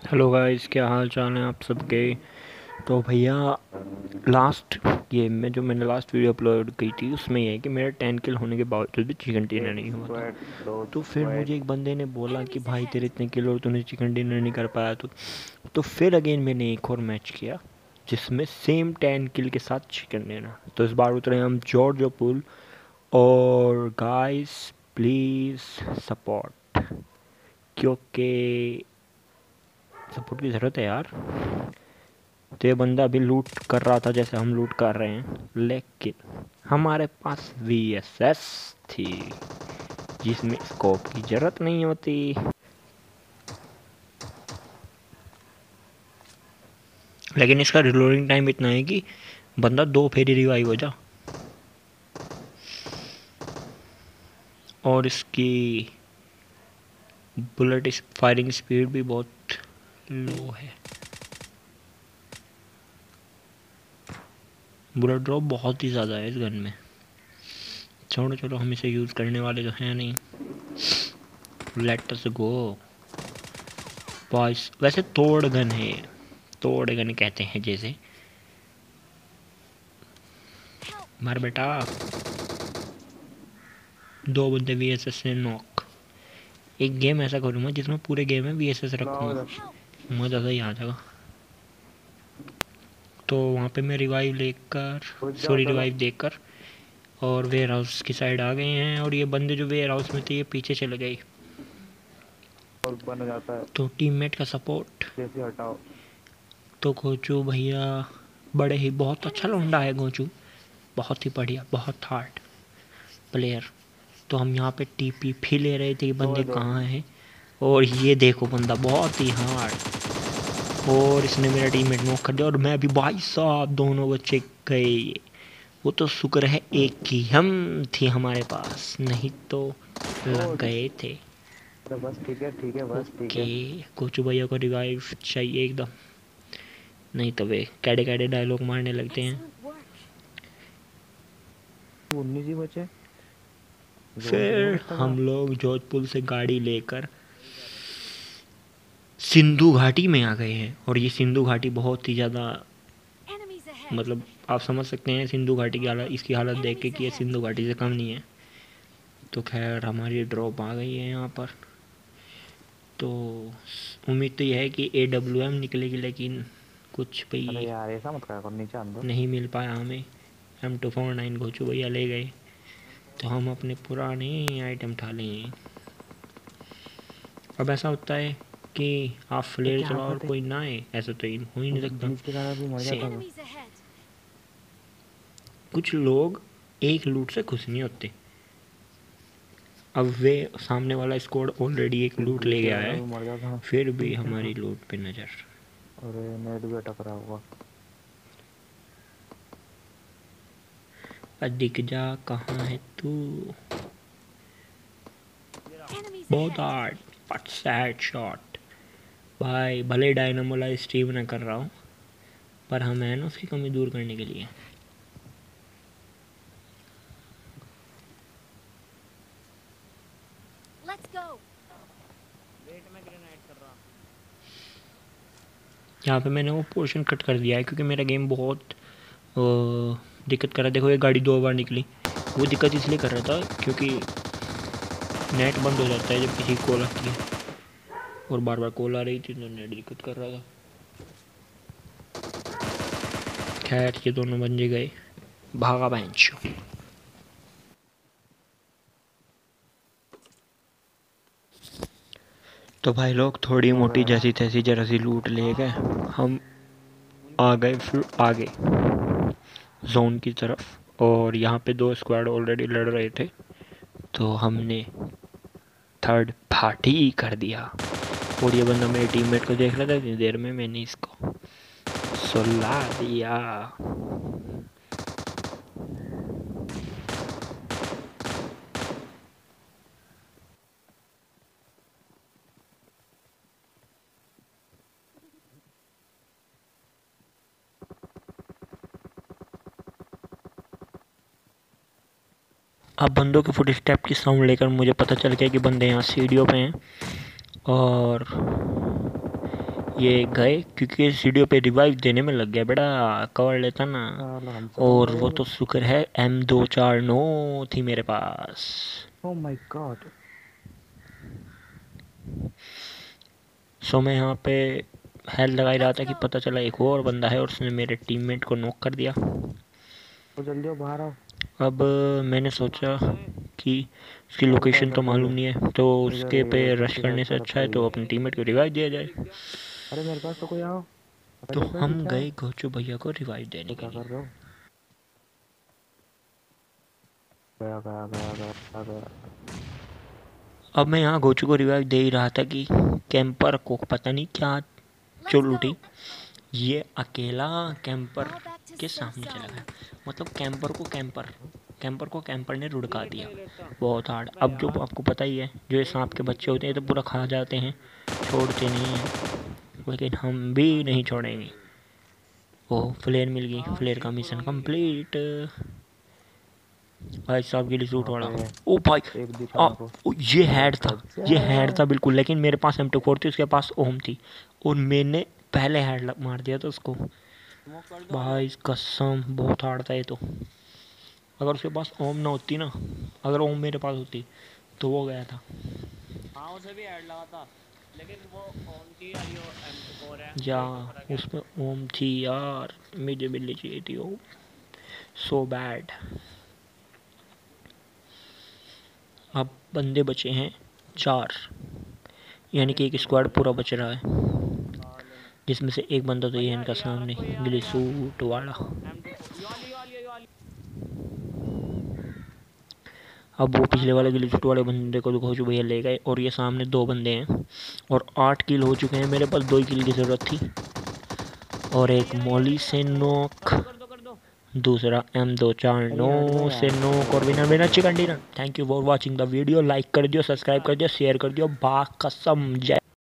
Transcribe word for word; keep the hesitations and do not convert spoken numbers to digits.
Hello guys, क्या हाल चाल है आप सबके। तो भैया, लास्ट गेम में जो मैंने लास्ट वीडियो अपलोड की थी उसमें यह है कि मेरा टेन किल होने के बावजूद भी चिकन डिनर एक नहीं हुआ था। स्क्वाड दो तो फिर मुझे स्क्वाड। एक बंदे ने बोला कि भाई तेरे इतने किल और तूने चिकन डिनर नहीं कर पाया। तो तो फिर अगेन मैंने एक और मैच किया जिसमें सेम टेन किल के साथ चिकन डिनर। तो इस बार उतरे हम जॉर्जो पुल। और गाइस, प्लीज़ सपोर्ट, क्योंकि सपोर्ट की ज़रूरत है यार। तो ये बंदा अभी लूट कर रहा था जैसे हम लूट कर रहे हैं, लेकिन हमारे पास वी एस एस थी जिसमें स्कोप की जरूरत नहीं होती। लेकिन इसका रिलोडिंग टाइम इतना है कि बंदा दो फेरी रिवाइव हो जा। और इसकी बुलेट फायरिंग स्पीड भी बहुत लो है। बुलेट ड्रॉप बहुत ही ज़्यादा है इस गन में। छोड़ो चलो, हम इसे यूज़ करने वाले तो हैं नहीं। Let us go boys. वैसे तोड़ गन है, तोड़ गन कहते हैं जैसे। मार बेटा। दो बंदे वी एस एस से नॉक। एक गेम ऐसा करूँगा जिसमें पूरे गेम में वी एस एस लाओ रखूँगा, इधर। मज़ा सही आ जाएगा। तो वहाँ पे मैं रिवाइव लेकर, घुस जाओ सॉरी चलो। रिवाइव देकर और वेयर हाउस की साइड आ गए हैं। और ये बंदे जो वेयर हाउस में थे ये पीछे चले गए। और बन जाता है। तो टीममेट का सपोर्ट। जैसे हटाओ। तो गोचू भैया बड़े ही बहुत अच्छा लौंडा है गोचू, बहुत ही बढ़िया, बहुत हार्ड प्लेयर। तो हम यहाँ पे टीपी भी ले रहे थे कि दो बंदे है दो। कहाँ हैं। और ये देखो बंदा बहुत ही हार्ड। और इसने मेरा टीममेट नॉक कर दिया और मैं भी, भाई साहब दोनों बच्चे गए। वो तो शुक्र है एक की हम थी हमारे पास, नहीं तो ओ लग गए थे। अरे बस ठीक है ठीक है बस ठीक ओके, है। कोचू भैया को रिवाइव चाहिए एकदम, नहीं तो वे कैडे कैडे डायलॉग मारने लगते हैं। उन्नीस ही बचे। जोन कितने में फिर कितना था? हम लोग जोधपुर से गाड़ी लेकर सिंधु घाटी में आ गए हैं। और ये सिंधु घाटी बहुत ही ज़्यादा, मतलब आप समझ सकते हैं सिंधु घाटी की हालत, इसकी हालत देख के कि ये सिंधु घाटी से कम नहीं है। तो खैर हमारी ड्रॉप आ गई है यहाँ पर। तो उम्मीद तो यह है कि ए डब्ल्यू एम निकलेगी, लेकिन कुछ अरे भी यार ऐसा मत करा करो, नीचे आन दो। नहीं मिल पाया हमें। एम टू फोर नाइन घोचू भैया ले गए। तो हम अपने पुराने आइटम उठा लें। अब ऐसा होता है कि आप ये फ्लेयर क्या चलाओ और बात है। कोई ना आए, ऐसा तो हो ही नहीं सकता। नीचे का भी मर जाता सेम, था। कुछ लोग एक लूट से खुश नहीं होते। अब वे सामने वाला स्क्वाड ऑलरेडी एक लूट ले नीचे गया वाला है, भी मर जाता था। फिर भी हमारी लूट पे नज़र। अरे नेट भी टकरा हुआ। दिख जा कहाँ है तू। बहुत हार्ड बट सैड शॉट। भाई भले डायनामो लाइव स्ट्रीम ना कर रहा हूँ, पर हम हैं ना उसकी कमी दूर करने के लिए। यहाँ पे मैंने वो पोर्शन कट कर दिया है क्योंकि मेरा गेम बहुत दिक्कत कर रहा है। देखो ये गाड़ी दो बार निकली। वो दिक्कत इसलिए कर रहा था क्योंकि नेट बंद हो जाता है जब किसी की कॉल आती है, और बार बार कॉल आ रही थी तो नेट दिक्कत कर रहा था। खैर ये दोनों बंदे गए, भागा बेंच। तो भाई लोग थोड़ी हो मोटी गया ना। जैसी तैसी जरा सी लूट ले गए। हम आ गए फिर आगे जोन की तरफ। और यहाँ पे दो स्क्वाड ऑलरेडी लड़ रहे थे, तो हमने थर्ड पार्टी कर दिया। और ये बंदा मेरे टीममेट को देख रहा था, इतनी देर में मैंने इसको सुला दिया। अब बंदों के फुट स्टेप की साउंड लेकर मुझे पता चल गया कि बंदे यहाँ सीढ़ियों पे हैं। और ये गए क्योंकि सीढ़ियों पे रिवाइव देने में लग गया बेटा, कवर लेता ना। साला हम और सब वो तो शुक्र है एम दो चार नौ थी मेरे पास। Oh my God. सो मैं यहाँ पे हेल्थ लगाई रहा था कि पता चला एक और बंदा है और उसने मेरे टीममेट को नॉक कर दिया। तो जल्दी आओ, बाहर आओ। अब मैंने सोचा कि उसकी लोकेशन तो मालूम नहीं है, तो इधर उसके पे इधर रश की करने साइड से तरफ अच्छा है कोई तो है। अपने टीममेट को रिवाइव दिया जाए। अरे मेरे पास तो कोई आओ। तो अरे भाई हम पीछे आओ। गए गोचू भैया को रिवाइव देने तो के क्या लिए। कर रहे हो? गया गया गया गया गया। अब मैं यहाँ गोचू को रिवाइव दे ही रहा था कि कैंपर को पता नहीं क्या चोट उठी, ये अकेला कैंपर के सामने चला गया। मतलब कैंपर को कैंपर कैंपर को कैंपर ने रुड़का दिया बहुत हार्ड। अब जो आपको पता ही है, जो ये सांप के बच्चे होते हैं तो पूरा खा जाते हैं, छोड़ते नहीं हैं, लेकिन हम भी नहीं छोड़ेंगे। ओह फ्लेयर मिल गई, फ्लेयर का मिशन कंप्लीट। भाई साहब गिली सूट वहाँ वाला। पे ओ भाई एक दिखा आ, मेरे को। ओ, ये ओ हेड था, ये हेड था गजब। बिल्कुल, लेकिन मेरे पास एम टू फोर थी, उसके पास ओम थी और मैंने पहले हेड मार दिया था उसको। भाई कसम बहुत हार्ड था ये तो। अगर उसके पास ओम ना होती ना, अगर ओम मेरे पास होती तो वो गया था। हाँ उसे भी ऐड लगा था, लेकिन वो ओम थी या यो एम टू फोर है, या वही तो फर्क है। उसमें ओम थी यार, मुझे मिलनी चाहिए थी ओम। So bad. अब बंदे बचे हैं चार, यानी कि एक स्क्वाड पूरा बच रहा है, जिसमें से एक बंदा तो ये इनका सामने गिली सूट वाला। एम टू फोर यो वाली यो वाली यो वाली। अब वो पिछले वाले गिली सूट वाले बंदे को घोचू भैया ले गए और ये सामने दो बंदे हैं और आठ किल हो चुके हैं। मेरे पास दो किल की ज़रूरत थी और एक मॉली से नॉक, कर दो कर दो। दूसरा एम दो चार अरे नौ हट जा से यार। नॉक और winner winner chicken dinner. Thank you for watching the video. Like कर दियो, सब्सक्राइब कर दियो, शेयर कर दियो। बा कसम जय।